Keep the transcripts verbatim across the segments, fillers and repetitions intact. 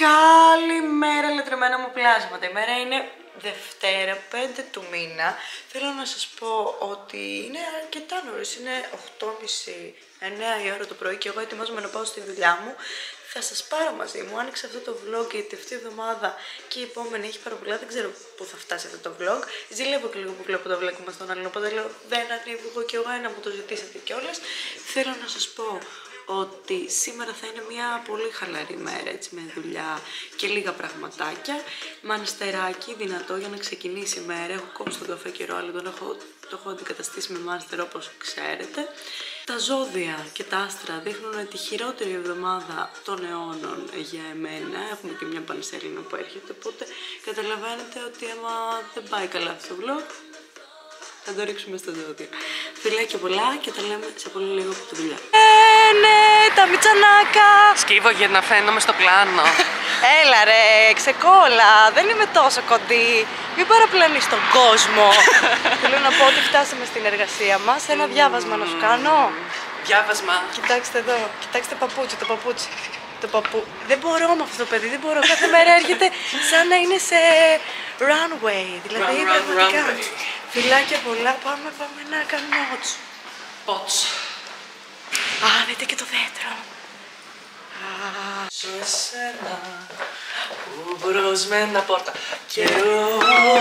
Καλημέρα λατρεμένα μου πλάσματα. Η μέρα είναι Δευτέρα, πέντε του μήνα. Θέλω να σας πω ότι είναι αρκετά νωρίς, είναι οκτώ και μισή, εννέα η ώρα το πρωί και εγώ ετοιμάζομαι να πάω στη δουλειά μου. Θα σας πάρω μαζί μου, άνοιξα αυτό το vlog γιατί αυτή η εβδομάδα και η επόμενη έχει πάρα πολλά, δεν ξέρω πού θα φτάσει αυτό το vlog. Ζηλεύω και λίγο που βλέπω το βλέπουμε στον άλλον, οπότε λέω δεν ανέβω κι εγώ ένα, μου το ζητήσατε κιόλας. Θέλω να σας πω ότι σήμερα θα είναι μια πολύ χαλαρή μέρα, έτσι, με δουλειά και λίγα πραγματάκια. Μανστεράκι δυνατό για να ξεκινήσει η μέρα. Έχω κόψει τον καφέ καιρό, αλλά τον έχω, το έχω αντικαταστήσει με μάνστερ όπως ξέρετε. Τα ζώδια και τα άστρα δείχνουν τη χειρότερη εβδομάδα των αιώνων για εμένα. Έχουμε και μια πανσέλινο που έρχεται, οπότε καταλαβαίνετε ότι άμα δεν πάει καλά αυτό το vlog, θα το ρίξουμε στα ζώδια. Φιλάκια πολλά και τα λέμε σε πολύ λίγο από τη δουλειά. Ε, ναι, τα μιτσανάκα! Σκύβω για να φαίνομαι στο πλάνο. Έλα ρε, ξεκόλα, δεν είμαι τόσο κοντή. Μην παραπλανείς τον κόσμο. Θέλω να πω ότι φτάσαμε στην εργασία μας. Ένα διάβασμα να σου κάνω. Διάβασμα. Κοιτάξτε εδώ, κοιτάξτε παπούτσι, το παπούτσι. Το παππού. Δεν μπορώ με αυτό το παιδί, δεν μπορώ. Κάθε μέρα έρχεται σαν να είναι σε runway. Δηλαδή Run, run, πραγματικά. runway. Φιλάκια πολλά, πάμε, πάμε να κάνουμε ότσου. Ποτσ. Α, δείτε και το δέντρο. Σε εσένα που βρωσμένα πόρτα και εγώ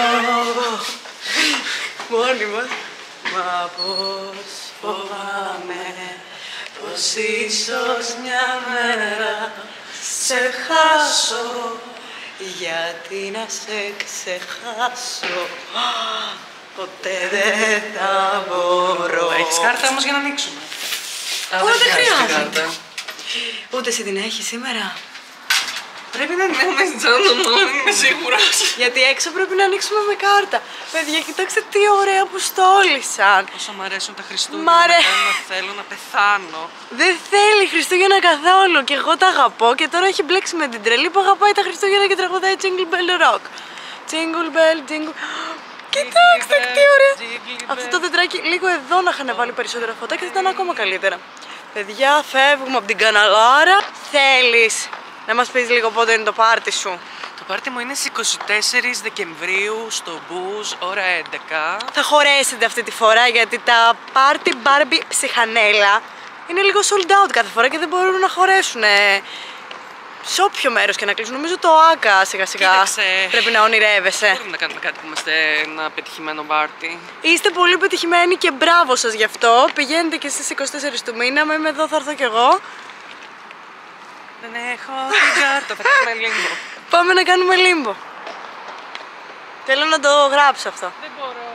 Μόνοι μας. μα πως φοβάμαι πως ίσως μια μέρα σε χάσω. Γιατί να σε ξεχάσω, ποτέ δεν θα μπορώ. Έχεις κάρτα όμως για να ανοίξουμε? Ω, δεν χρειάζεται. Ούτε εσύ την έχεις σήμερα? Πρέπει να την έχουμε ζώνο, δεν είμαι σίγουρος. Γιατί έξω πρέπει να ανοίξουμε με κάρτα. Παιδιά, κοιτάξτε τι ωραία που στόλισαν. Όσο μ' αρέσουν τα Χριστούγεννα, Μ' αρέ- να θέλω να πεθάνω. Δεν θέλει Χριστούγεννα καθόλου και εγώ τα αγαπώ και τώρα έχει μπλέξει με την τρελή που αγαπάει τα Χριστούγεννα και τραγουδάει Jingle Bell Rock. Jingle Bell, Jingle... Κοιτάξτε τι ωραία! Αυτό το δεντράκι λίγο εδώ να είχαν βάλει περισσότερα φωτάκια θα ήταν ακόμα καλύτερα. Παιδιά, φεύγουμε από την καναλάρα. Θέλεις να μας πεις λίγο πότε είναι το πάρτι σου? Το πάρτι μου είναι στις είκοσι τέσσερις Δεκεμβρίου στο Μπουζ, ώρα έντεκα. Θα χωρέσετε αυτή τη φορά γιατί τα πάρτι Barbie ψυχανέλα είναι λίγο sold out κάθε φορά και δεν μπορούν να χωρέσουν σε όποιο μέρος και να κλείσουν. Νομίζω το Άκα σιγά σιγά Κοίταξε. πρέπει να ονειρεύεσαι. Μπορούμε να κάνουμε κάτι που είμαστε ένα πετυχημένο πάρτι. Είστε πολύ πετυχημένοι και μπράβο σας γι' αυτό. Πηγαίνετε και στις είκοσι τέσσερις του μήνα, με είμαι εδώ, θα έρθω κι εγώ. Δεν έχω την κάρτα, θα κάνουμε λίγο. Πάμε να κάνουμε λίμπο. Θέλω να το γράψω αυτό. Δεν μπορώ.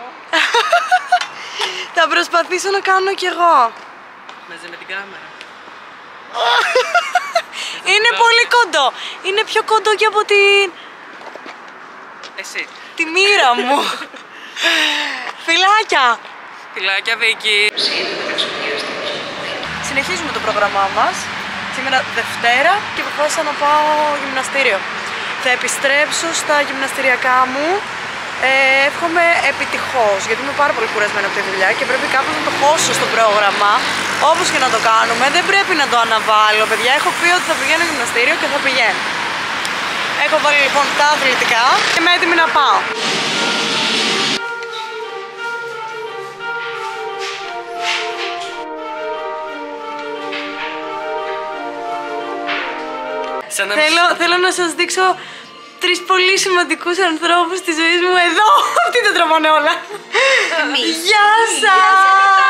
Θα προσπαθήσω να κάνω κι εγώ. Μαζί με την κάμερα. Είναι πολύ κοντό. Είναι πιο κοντό και από την... Εσύ. τη μοίρα μου. Φιλάκια. Φιλάκια, Βίκη. Συνεχίζουμε το πρόγραμμά μας. Σήμερα Δευτέρα και αποφάσισα να πάω γυμναστήριο. Θα επιστρέψω στα γυμναστηριακά μου. Ε, εύχομαι επιτυχώς, γιατί είμαι πάρα πολύ κουρασμένη από τη δουλειά και πρέπει κάπως να το χώσω στο πρόγραμμα. Όπως και να το κάνουμε, δεν πρέπει να το αναβάλω, παιδιά. Έχω πει ότι θα πηγαίνω γυμναστήριο και θα πηγαίνω. Έχω βάλει λοιπόν τα αθλητικά και είμαι έτοιμη να πάω. Να... Θέλω, θέλω να σας δείξω τρεις πολύ σημαντικούς ανθρώπους της ζωής μου εδώ. Αυτοί τα τραβάνε όλα. Γεια σας!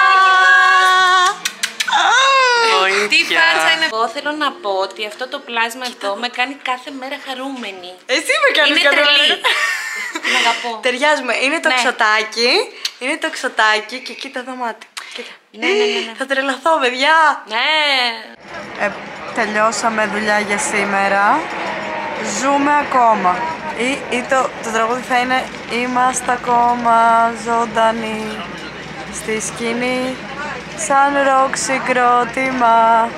Τι φάρσα είναι. Εγώ θέλω να πω ότι αυτό το πλάσμα εδώ με κάνει κάθε μέρα χαρούμενη. Εσύ με κάνεις Είναι κάθε τρελή. μέρα. Την αγαπώ. Ταιριάζουμε. Είναι το Ναι. ξωτάκι. Είναι το ξωτάκι και κοίτα το μάτι. Κοίτα. Ναι, ναι, ναι, ναι. Θα τρελαθώ, παιδιά. Ναι. Ε, τελειώσαμε δουλειά για σήμερα. Ζούμε ακόμα. Ή, ή το, το τραγούδι θα είναι είμαστε ακόμα ζωντανοί στη σκηνή σαν ροκ συγκρότημα.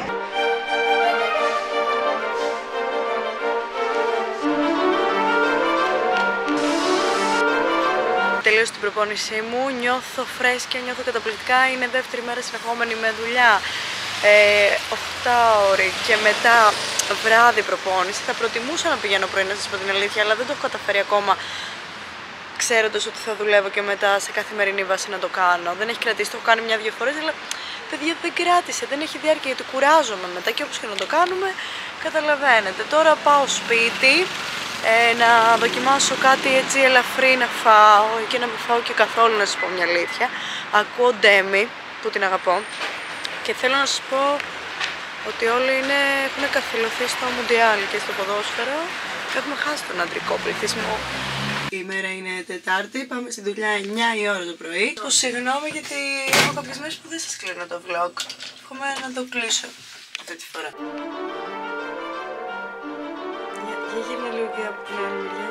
Τελείωσα την προπόνησή μου, νιώθω φρέσκια, νιώθω καταπληκτικά. Είναι δεύτερη μέρα συνεχόμενη με δουλειά. ε, οκτώ ώρες και μετά βράδυ προπόνηση. Θα προτιμούσα να πηγαίνω πρωί, να σας πω την αλήθεια, αλλά δεν το έχω καταφέρει ακόμα, ξέροντας ότι θα δουλεύω και μετά σε καθημερινή βάση να το κάνω. Δεν έχει κρατήσει, το έχω κάνει μια-δυο φορές, αλλά παιδιά δεν κράτησε, δεν έχει διάρκεια γιατί κουράζομαι μετά και όπως και να το κάνουμε, καταλαβαίνετε. Τώρα πάω σπίτι ε, να δοκιμάσω κάτι έτσι ελαφρύ να φάω και να μην φάω και καθόλου, να σας πω μια αλήθεια. Ακούω Ντέμι που την αγαπώ και θέλω να σας πω ότι όλοι είναι, έχουν καθυλωθεί στο Μουντιάλ και στο ποδόσφαιρο. Έχουμε χάσει τον αντρικό πληθυσμό. Η ημέρα είναι Τετάρτη, πάμε στη δουλειά εννιά η ώρα το πρωί. Πω συγγνώμη γιατί έχω κάποιες μέρες που δεν σας κλείνω το vlog. Έχουμε να το κλείσω αυτή τη φορά. Για, για γύρνα λίγο και από την άλλη μεριά.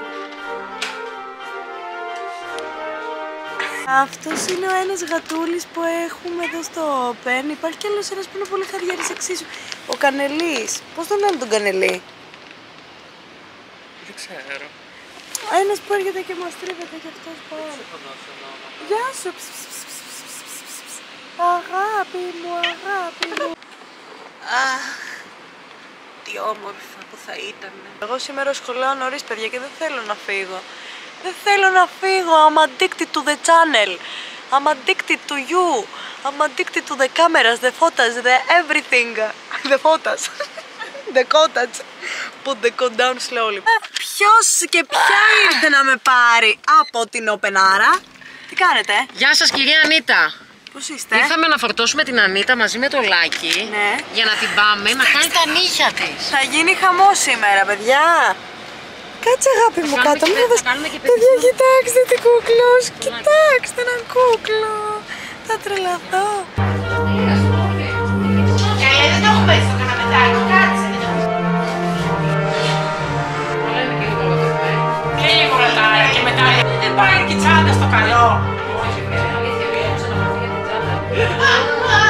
Αυτός είναι ο ένας γατούλης που έχουμε εδώ στο Open. Υπάρχει κι άλλος ένας που είναι πολύ χαριέρης εξίσου. Ο Κανελής. Πώς τον λένε τον Κανελή? Δεν ξέρω. Ένας που έρχεται και μας τρίβεται και αυτός πάρα. Γεια σου. Αγάπη μου, αγάπη μου. Αχ, τι όμορφα που θα ήταν. Εγώ σήμερα σχολάω νωρίς, παιδιά, και δεν θέλω να φύγω. Δεν θέλω να φύγω. I'm addicted to the channel. I'm addicted to you. I'm addicted to the cameras, the photos, the everything. The photos. The cottage. Put the code down slowly. Ποιος και ποια ήρθε να με πάρει από την Οπενάρα? Τι κάνετε? Γεια σας κυρία Ανίτα. Πώς είστε? Ήρθαμε να φορτώσουμε την Ανίτα μαζί με το Λάκη, ναι, για να την πάμε να κάνει τα νύχια της. Θα γίνει χαμός σήμερα, παιδιά. Κάτσε αγάπη μου κάτω. και, Μου δώσ... Παιδιά, κοιτάξτε τι κούκλος. Κοιτάξτε έναν κούκλο. Θα τρελαθώ. Καλά, δεν το έχουμε στο καναπετάκι. Κάτσε. Και λίγο ρωτάει και μετά δεν πάει και τσάντα στο καλό. Όχι, βέβαια, αλήθεια, πήγα ξαναπαθεί για την τσάντα.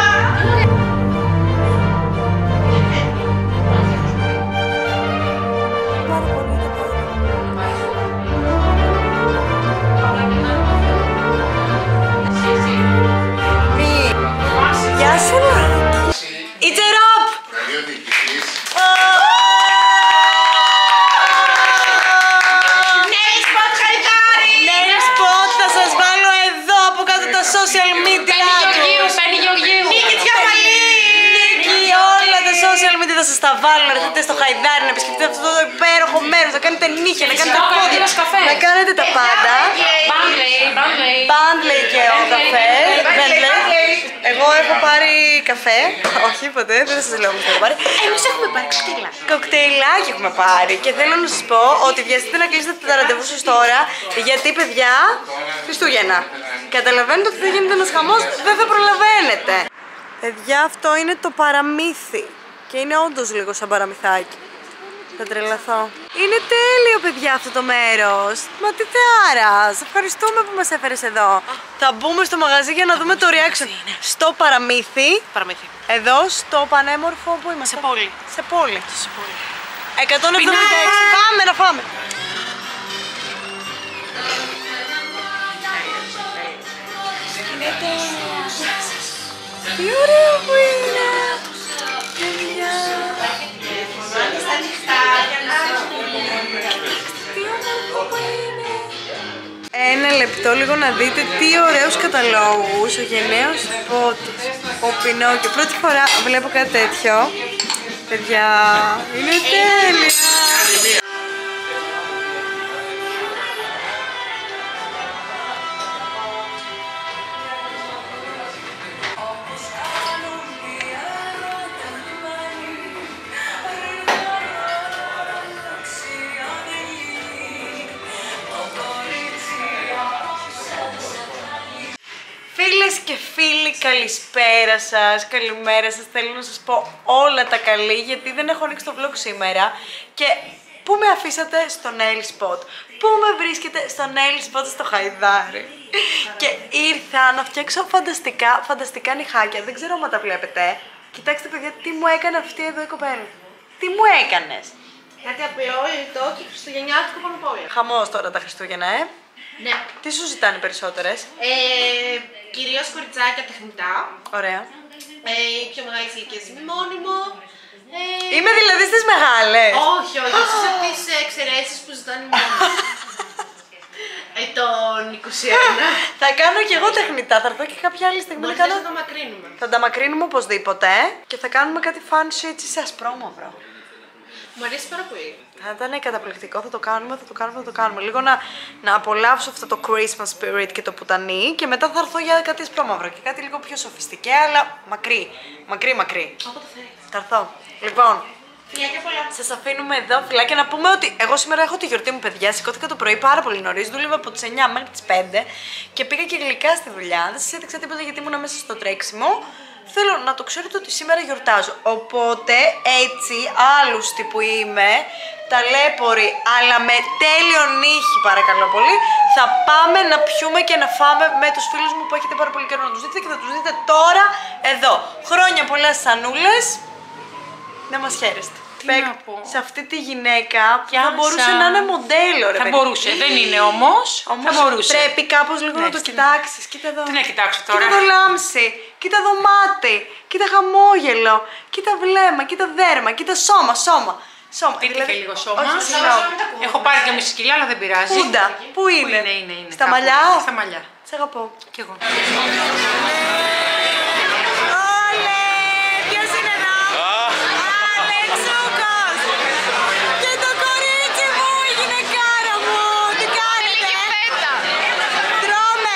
Γεια σου, It's a rope! Nail spot, Χαϊδάρη! Nail spot, θα σας βάλω εδώ από κάτω τα social media του. Παίρνει Γεωργίου! Νίκη Διαμαλή! Νίκη, όλα τα social media θα σας τα βάλω. Να έρθετε στο Χαϊδάρη, να επισκεφτείτε αυτό το υπέροχο μέρος, να κάνετε νύχια, να κάνετε πόδια, να κάνετε τα πάντα. Μπάντλεϊ και ο καφές. Εγώ έχω πάρει καφέ. Όχι, ποτέ, δεν θα σας λέω όμως τι έχω πάρει. Εμείς έχουμε πάρει κοκτέιλα. Κοκτέιλάκι έχουμε πάρει. Και θέλω να σας πω ότι βιαστείτε να κλείσετε τα ραντεβού σας τώρα. Γιατί, παιδιά, Χριστούγεννα. Καταλαβαίνετε ότι θα γίνεται ένας χαμός, δεν θα προλαβαίνετε. Παιδιά, αυτό είναι το παραμύθι. Και είναι όντως λίγο σαν παραμυθάκι. Θα τρελαθώ. Είναι τέλειο, παιδιά, αυτό το μέρος. Μα τι θεάρα. Σε ευχαριστούμε που μας έφερες εδώ. Θα μπούμε στο μαγαζί για να δούμε το reaction. Στο παραμύθι. Παραμύθι. Εδώ στο πανέμορφο που είμαστε. Σε πόλη. Σε πόλη. Σε πόλη. εκατόν εβδομήντα έξι. Πάμε να φάμε. Είναι τέλεια. Τι ωραίο που είναι. Παιδιά. Ένα λεπτό λίγο να δείτε τι ωραίους καταλόγους. Ο γενναίος Πότης, ο Πινόκιο. Πρώτη φορά βλέπω κάτι τέτοιο. Παιδιά, είναι τέλεια. Φίλες και φίλοι, καλησπέρα σας, καλημέρα σας. Θέλω να σας πω όλα τα καλή, γιατί δεν έχω ανοίξει το vlog σήμερα. Και πού με αφήσατε? Στο nail spot. Πού με βρίσκετε? Στο nail spot στο Χαϊδάρι. Και ήρθα να φτιάξω φανταστικά, φανταστικά νυχάκια. Δεν ξέρω αν τα βλέπετε. Κοιτάξτε, παιδιά, τι μου έκανε αυτή εδώ η κοπέλα. Τι μου έκανες? Κάτι απλό, λιτό και χριστουγεννιάτικο πάνω απ' όλα. Χαμός τώρα τα Χριστούγεννα, ε. Ναι. Τι σου ζητάνε περισσότερες? Ε, κυρίως κοριτσάκια τεχνητά. Ωραία. Ε, η πιο μεγάλη ηλικία είμαι μόνιμο. Ε, Είμαι δηλαδή στις μεγάλες. όχι, όχι, εσείς από τις εξαιρέσεις που ζητάνε οι μόνιμοι. Ε, τον είκοσι ένα. Θα κάνω κι εγώ τεχνητά, θα έρθω και κάποια άλλη στιγμή. Μπορείς να κάνω... να το μακρύνουμε. Θα τα μακρύνουμε οπωσδήποτε και θα κάνουμε κάτι fancy έτσι σε ασπρόμαυρο. Μου αρέσει πάρα πολύ. Θα ήταν καταπληκτικό, θα το κάνουμε, θα το κάνουμε, θα το κάνουμε. Λίγο να, να απολαύσω αυτό το Christmas spirit και το πουτανί και μετά θα έρθω για κάτι ασπρόμαυρο και κάτι λίγο πιο σοφιστικέ, αλλά μακρύ. Μακρύ, μακρύ. Όποτε θέλεις. Θα έρθω. Λοιπόν, Φιλιά πολλά. σας αφήνουμε εδώ, φιλάκια. Να πούμε ότι εγώ σήμερα έχω τη γιορτή μου, παιδιά. Σηκώθηκα το πρωί πάρα πολύ νωρίς. Δούλευα από τις εννιά μέχρι τις πέντε και πήγα και γλυκά στη δουλειά. Δεν σας έδειξα τίποτα γιατί ήμουν μέσα στο τρέξιμο. Θέλω να το ξέρετε ότι σήμερα γιορτάζω. Οπότε έτσι, άλλουστη που είμαι, ταλέπορη, αλλά με τέλειο νύχι, παρακαλώ πολύ, θα πάμε να πιούμε και να φάμε με τους φίλους μου που έχετε πάρα πολύ καιρό να τους δείτε και θα τους δείτε τώρα εδώ. Χρόνια πολλά στις Ανούλες. Να μας χαίρεστε. Τι Πε- να πω. Σε αυτή τη γυναίκα που Γεια θα μπορούσε σας. να είναι μοντέλο, ρε Θα παιδί. μπορούσε, δεν είναι όμως. Όμως θα μπορούσε. πρέπει κάπως λίγο Ναι, να το στην- κοιτάξεις. Κοίτα εδώ. Τι να κοιτάξω τώρα. Κοίτα το λάμψη, κοίτα το μάτι, κοίτα χαμόγελο, κοίτα βλέμμα, κοίτα δέρμα, κοίτα σώμα, σώμα. Σώμα. Πείτε και λίγο σώμα. Όχι, συγγνώμη. Έχω πάρει και μισή κιλά, αλλά δεν πειράζει. Πούντα, πού είναι, είναι, είναι, είναι. στα κάπου. μαλλιά. Στα μαλλιά. Σ' αγαπώ. Κι εγώ. Όλε! Ποιος είναι εδώ? Αλεξούκος! Και το κορίτσι μου, η γυναικάρα μου! Τι κάνετε? Τρώμε!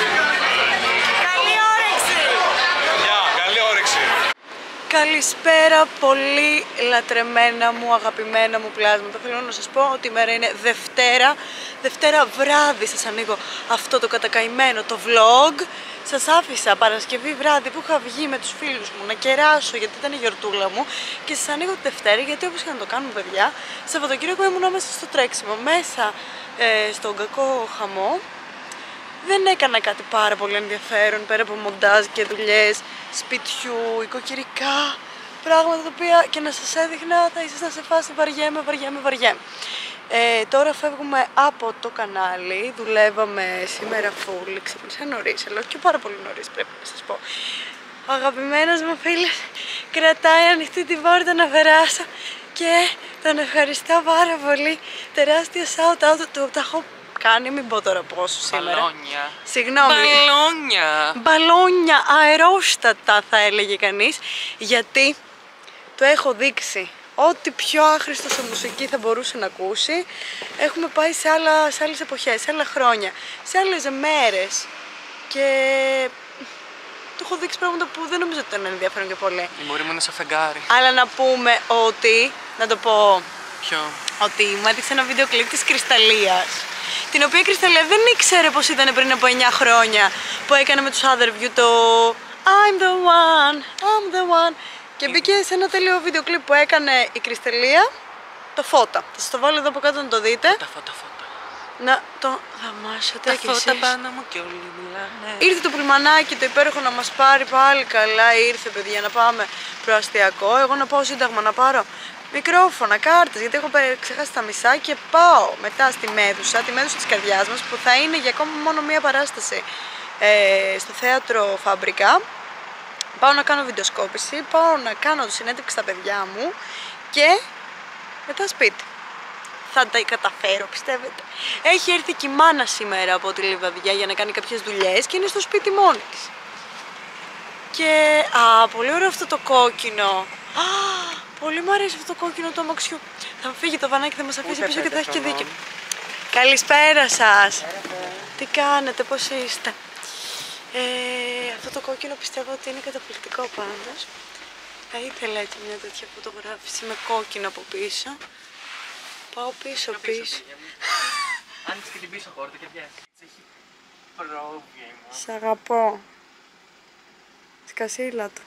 Καλή όρεξη! Γεια, καλή όρεξη. Καλησπέρα πολύ λατρεμένα μου, αγαπημένα μου πλάσματα. Θέλω να σας πω ότι η μέρα είναι Δευτέρα. Δευτέρα βράδυ σας ανοίγω αυτό το κατακαημένο το vlog. Σας άφησα Παρασκευή βράδυ που είχα βγει με τους φίλους μου να κεράσω γιατί ήταν η γιορτούλα μου και σας ανοίγω τη Δευτέρα γιατί όπως και να το κάνουμε, παιδιά, Σαββατοκύριακο ήμουν μέσα στο τρέξιμο, μέσα ε, στον κακό χαμό. Δεν έκανα κάτι πάρα πολύ ενδιαφέρον πέρα από μοντάζ και δουλειές σπιτιού, οικοκυρικά, πράγματα τα οποία και να σας έδειχνα θα ήσασταν σε φάση βαριέμαι, βαριέμαι, βαριέμαι. Ε, τώρα φεύγουμε από το κανάλι, δουλεύαμε σήμερα full, ξύπνησα νωρίς, αλλά και πάρα πολύ νωρίς πρέπει να σας πω. Ο αγαπημένος μου φίλος κρατάει ανοιχτή την πόρτα να περάσω και τον ευχαριστώ πάρα πολύ. Τεράστιο shout out του, τα έχω κάνει, μην πω τώρα πόσο σήμερα. Μπαλόνια. Συγγνώμη. Μπαλόνια. Μπαλόνια αερόστατα θα έλεγε κανείς, γιατί το έχω δείξει ό,τι πιο άχρηστο σε μουσική θα μπορούσε να ακούσει. Έχουμε πάει σε, άλλα, σε άλλες εποχές, σε άλλα χρόνια, σε άλλες μέρες και του έχω δείξει πράγματα που δεν νομίζω ότι ήταν ενδιαφέρον και πολύ. Η μωρή μου είναι σαν φεγγάρι. Αλλά να πούμε ότι, να το πω, Ποιο? ότι μου έδειξε ένα βίντεο κλιπ της Κρυσταλλίας, την οποία η Κρυσταλλία δεν ήξερε πως ήταν πριν από εννιά χρόνια που έκανε με τους Otherview το I'm the one, I'm the one και μπήκε σε ένα τέλειο βίντεο κλιπ που έκανε η Κρυσταλλία, το φώτα. Θα σας το βάλω εδώ από κάτω να το δείτε. Τα φώτα, φώτα. Να το δαμάσετε Τα κι φώτα εσείς. πάνω μου και όλοι μιλάνε. Ήρθε το πουλμανάκι το υπέροχο να μας πάρει πάλι καλά. Ήρθε, παιδιά, να πάμε προαστιακό. Εγώ να πάω σύνταγμα να πάρω μικρόφωνα, κάρτες, γιατί έχω πε- ξεχάσει τα μισά και πάω μετά στη Μέδουσα, τη Μέδουσα της καρδιάς μας, που θα είναι για ακόμα μόνο μία παράσταση ε, στο θέατρο Φάμπρικα. Πάω να κάνω βιντεοσκόπηση, πάω να κάνω συνέντευξη στα παιδιά μου και μετά σπίτι. Θα τα καταφέρω, πιστεύετε. Έχει έρθει και η μάνα σήμερα από τη Λιβαδιά για να κάνει κάποιες δουλειές και είναι στο σπίτι μόνη της. Και, α, πολύ ωραίο αυτό το κόκκινο. Α, πολύ μου αρέσει αυτό το κόκκινο του αμαξιού. Θα φύγει το βανάκι, θα μας αφήσει πίσω και θα έχει και δίκιο. Καλησπέρα σας. Τι κάνετε, πώς είστε? Ε, αυτό το κόκκινο πιστεύω ότι είναι καταπληκτικό πάντως. Θα ήθελα έτσι μια τέτοια φωτογράφηση με κόκκινο από πίσω. Πάω πίσω πίσω. Άνοιξε και την πίσω πόρτα και βγαίνει. Έχει πρόβλημα. Σ' αγαπώ. Σκασίλα του.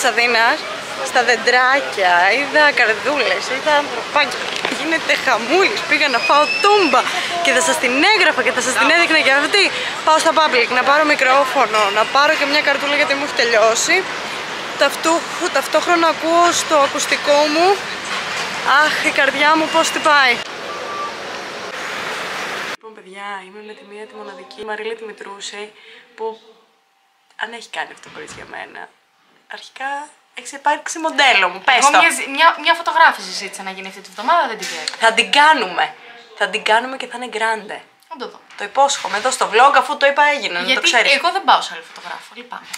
Αθήνας, στα δεντράκια, είδα καρδούλες, είδα ανθρωπάκια. Γίνεται χαμούλης, πήγα να φάω τούμπα και θα σας την έγραφα και θα σας την έδειχνα και αυτή. Πάω στα public να πάρω μικρόφωνο, να πάρω και μια καρτούλα γιατί μου έχει τελειώσει. Ταυτού, ταυτόχρονα ακούω στο ακουστικό μου, αχ, η καρδιά μου πώς χτυπάει. Λοιπόν παιδιά, είμαι με τη μία τη μοναδική Μαρίλη τη Μητρούση που αν έχει κάνει αυτό χωρίς για μένα. Αρχικά έχει υπάρξει μοντέλο μου, πες Εγώ το. μια, μια, μια φωτογράφηση ζήτησα να γίνει αυτή τη βδομάδα, δεν την ξέρω. Θα την κάνουμε. Θα την κάνουμε και θα είναι grande. Θα το δω. Το υπόσχομαι εδώ στο vlog, αφού το είπα έγινε, να το Γιατί ξέρεις. εγώ δεν πάω σε άλλο φωτογράφο, λυπάμαι.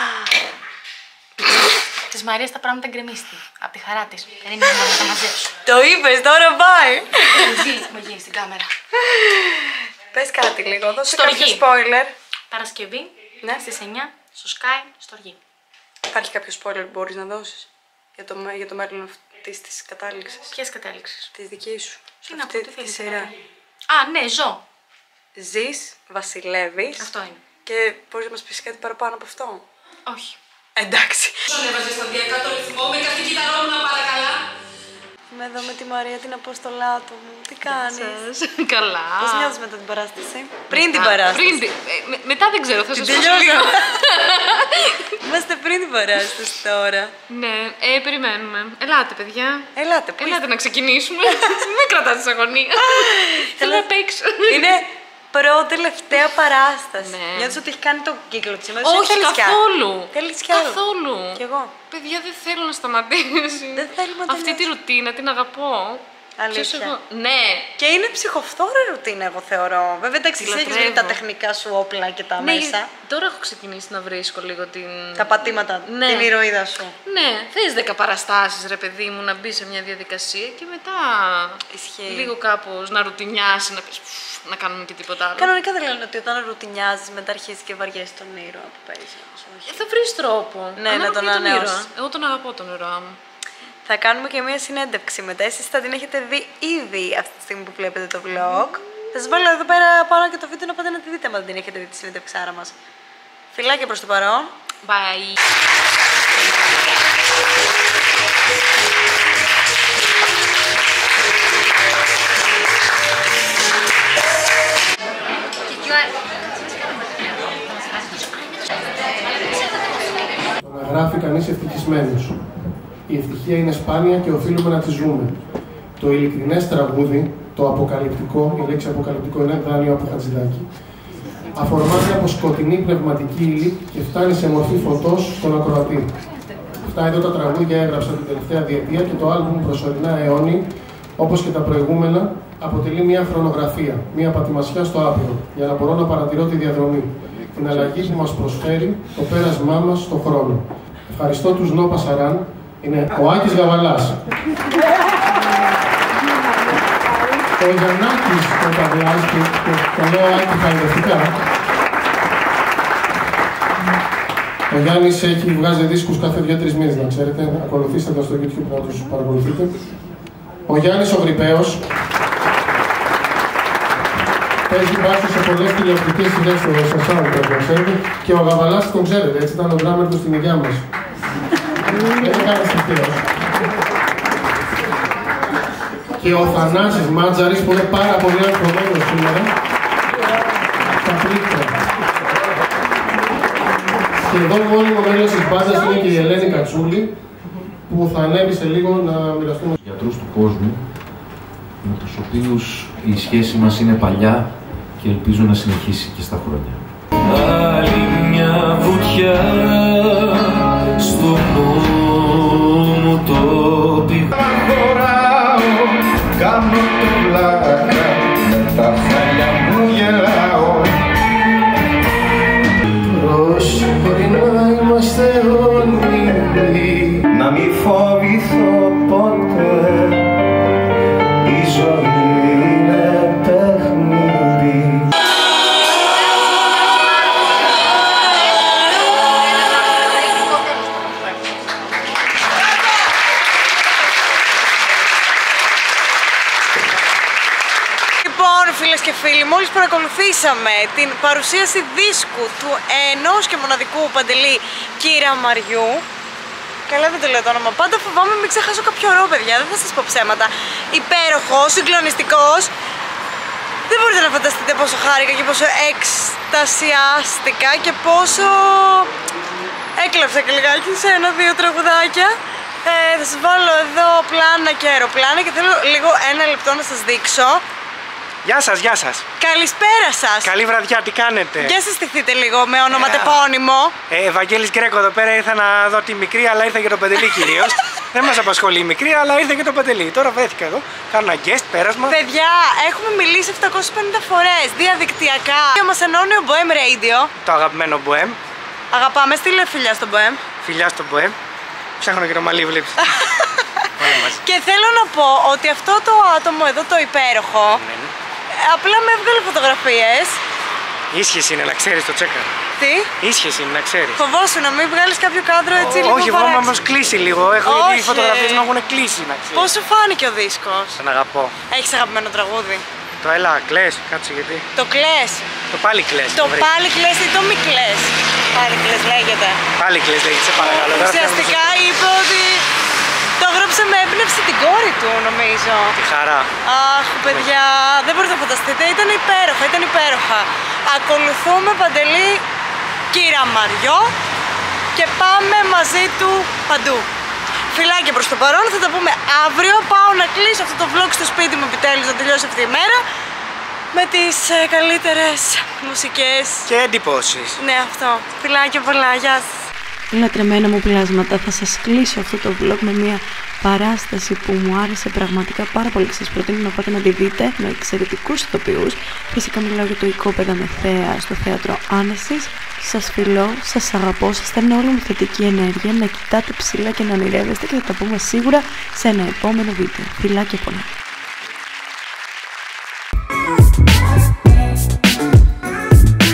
Της Μαρίας τα πράγματα γκρεμίστη. Απ' τη χαρά της. Δεν είναι να τα μαζέψω. Το είπες, τώρα πάει. Με γίνει στην κάμερα. Πες κάτι λίγο, δώσε Στοργή. κάποιο spoiler. Παρασκευή, Ναι. στις εννιά, στο Sky, στο Αργή. Υπάρχει κάποιο spoiler που μπορείς να δώσεις για το, για το μέλλον αυτής της κατάληξης. Ποιες κατέληξες? Της δικής σου. Τι Σε να αυτή πω, τι τη θέλεις σειρά. να πω. Α, ναι, ζω. Ζεις, βασιλεύεις. Αυτό είναι. Και μπορείς να μας πεις κάτι παραπάνω από αυτό. Όχι. Εντάξει. Έβαζε σταδιακά το ρυθμό με κάτι κυταρόμουν παρακαλά. Είμαι εδώ με τη Μαρία την Απόστολάτο μου. Τι κάνεις? Καλά. Πώς νιώθεις μετά την παράσταση? Πριν την παράσταση. Πριν, την- ε, με- μετά δεν ξέρω, θα σας πω τελειώσαμε. λίγο. Είμαστε πριν την παράσταση τώρα. Ναι, ε, περιμένουμε. Ελάτε, παιδιά. Ελάτε, πού Ελάτε να ξεκινήσουμε. Μην κρατάτε τις αγωνίες. Θέλω να παίξω. είναι προ-τελευταία παράσταση. Ναι. Νιώθεις ότι έχει κάνει τον κύκλο της ημέρας. Όχι, καθόλου. Θέλεις κι άλλο. Καθόλου. Κι εγώ. Παιδιά, δεν θέλω να σταματήσει. Δεν θέλουμε να Αυτή τη τελειώσει. ρουτίνα την αγαπώ. Αλήθεια. Ποιος εγώ? Ναι. Και είναι ψυχοφθόρα ρουτίνα, εγώ θεωρώ. Βέβαια, εντάξει, Τη εσύ έχεις βρει λατρεύω. τα τεχνικά σου όπλα και τα Ναι, μέσα. τώρα έχω ξεκινήσει να βρίσκω λίγο την. Τα πατήματα, Ναι. την ηρωίδα σου. Ναι, θες δέκα παραστάσεις ρε παιδί μου να μπει σε μια διαδικασία και μετά Ισχύει. λίγο κάπως να ρουτινιάσει, να πεις «Φου, να κάνουμε και τίποτα άλλο». Κανονικά δεν λένε ότι όταν ρουτινιάζεις μετά αρχίζεις και βαριέσαι τον ήρωα που παίζει. Όχι. Ε, θα βρεις τρόπο. Ναι, να τον Ανάλογα με ανανεώσεις. ήρωα. Εγώ τον αγαπώ τον ήρωά μου. Θα κάνουμε και μια συνέντευξη μετά. Εσείς θα την έχετε δει ήδη αυτή τη στιγμή που βλέπετε το vlog. Θα σας βάλω εδώ πέρα πάνω και το βίντεο να πάτε να τη δείτε αν δεν την έχετε δει τη συνέντευξάρα μας. Φιλάκια προς το παρόν. Bye. Το να γράφει κανείς ευτυχισμένος. Η ευτυχία είναι σπάνια και οφείλουμε να τη ζούμε. Το ειλικρινές τραγούδι, το αποκαλυπτικό, η λέξη αποκαλυπτικό είναι δάνειο από Χατζηδάκη, αφορμάται από σκοτεινή πνευματική ύλη και φτάνει σε μορφή φωτός στον ακροατή. Αυτά εδώ τα τραγούδια έγραψα την τελευταία διετία και το άλμπουμ προσωρινά αιώνι, όπως και τα προηγούμενα, αποτελεί μια χρονογραφία, μια πατημασιά στο άπειρο, για να μπορώ να παρατηρώ τη διαδρομή, την αλλαγή που μας προσφέρει το πέρασμά μας στον χρόνο. Ευχαριστώ τους Νο Πασαράν, είναι ο Άκης Γαβαλάς. Ο Γιαννάκης ο Καβιάς και το λέω Άκη χαϊδευτικά. Ο Γιάννης έχει βγάζει δίσκους κάθε δύο-τρεις μήνες, να ξέρετε. Ακολουθήστε τον στο YouTube να τους παρακολουθείτε. Ο Γιάννης ο Γρυπαίος παίζει μπάσο σε πολλές τηλεοπτικές σειρές στο Σασάου, πρέπει να ξέρετε. Και ο Γαβαλάς τον ξέρετε, έτσι ήταν ο ντράμερ του στην υγειά μας. Δεν είναι κανένας τυχαίος. Και ο Θανάσης Μάτζαρης που είναι πάρα πολύ αγχωμένος σήμερα. Στα πλήκτρα. Και εδώ μόνιμο μέλος της μπάντας είναι και η Ελένη Κατσούλη που θα ανέβει σε λίγο να μοιραστούμε. Γιατρούς του κόσμου με τους οποίους η σχέση μας είναι παλιά και ελπίζω να συνεχίσει και στα χρόνια. Άλλη μια βουτιά στο μου το πηγό. Κάνω το πλάκα, με τα χάλια μου γελάω. Μπορεί να είμαστε όνειροι, Να μη φοβηθώ ποτέ, η ζωή είναι παιχνίδι. Λοιπόν, φίλες και φίλοι, μόλις παρακολουθήσαμε την παρουσίαση δίσκου του ενός και μοναδικού Παντελή Κύρα Μαριού. καλά δεν το λέω το όνομα. Πάντα φοβάμαι μην ξεχάσω κάποιο ρο, παιδιά. Δεν θα σας πω ψέματα. Υπέροχος, συγκλονιστικός. Δεν μπορείτε να φανταστείτε πόσο χάρηκα και πόσο εκστασιάστηκα και πόσο έκλαψα και λιγάκι σε ένα-δύο τραγουδάκια. Ε, θα σας βάλω εδώ πλάνα και αεροπλάνα και θέλω λίγο ένα λεπτό να σας δείξω. Γεια σας, γεια σας. Καλησπέρα σας. Καλή βραδιά, τι κάνετε? Για συστηθείτε λίγο με ονοματεπώνυμο. Ε, Ευαγγέλης Γκρέκο εδώ πέρα, ήρθα να δω τη μικρή, αλλά ήρθα για το Παντελή κυρίως. Δεν μας απασχολεί η μικρή, αλλά ήρθα για το Παντελή. Τώρα βρέθηκα εδώ, κάνω ένα guest, πέρασμα. Παιδιά, έχουμε μιλήσει επτακόσιες πενήντα φορές διαδικτυακά. Και μας ενώνει ο Bohem Radio. Το αγαπημένο Bohem. Αγαπάμε, στείλε φιλιά στο Bohem. Φιλιά στο Bohem. Ψάχνω και το μαλλί, βλέπεις. Και θέλω να πω ότι αυτό το άτομο εδώ το υπέροχο, ναι, ναι. απλά με έβγαλε φωτογραφίες. Ίσχυες είναι, να ξέρεις, το τσέκα. Τι? Ίσχυες είναι, να ξέρεις. Φοβόσου να μην βγάλεις κάποιο κάδρο έτσι λίγο παράξενο. Όχι, φοβάμαι όμως κλείσει λίγο. Έχω δει οι φωτογραφίες να έχουν κλείσει, να ξέρεις. Πώς σου φάνηκε ο δίσκος? Τον αγαπώ. Έχεις αγαπημένο τραγούδι? Το έλα, κλαις, κάτσε γιατί. Το κλαις. Το πάλι κλαις. Το πάλι κλαις ή το μη κλαις? Πάλι κλαις λέγεται. Πάλι κλαις λέγεται, σε παρακαλώ. Ουσιαστικά είπε ότι το έγραψε με έμπνευση την κόρη του, νομίζω. Τι χαρά. Αχ, παιδιά, δεν μπορείτε να φανταστείτε. Ήταν υπέροχα, ήταν υπέροχα. Ακολουθούμε Παντελή κύρα Μαριό και πάμε μαζί του παντού. Φιλάκια προς το παρόν, θα τα πούμε αύριο. Πάω να κλείσω αυτό το vlog στο σπίτι μου επιτέλους, να τελειώσει αυτή η μέρα με τις ε, καλύτερες μουσικές και εντυπώσεις. Ναι, αυτό. Φιλάκια πολλά, γεια σας. Λατρεμένα μου πλάσματα, θα σας κλείσω αυτό το vlog με μια παράσταση που μου άρεσε πραγματικά πάρα πολύ και σας προτείνω να πάτε να τη δείτε με εξαιρετικούς ηθοποιούς. Φυσικά μιλάω για το οικόπεδα με θέα στο θέατρο Άνεσης. Σας φιλώ, σας αγαπώ, σας στέλνω όλη μου θετική ενέργεια, να κοιτάτε ψηλά και να ονειρεύεστε και θα τα πούμε σίγουρα σε ένα επόμενο βίντεο. Φιλάκια πολλά.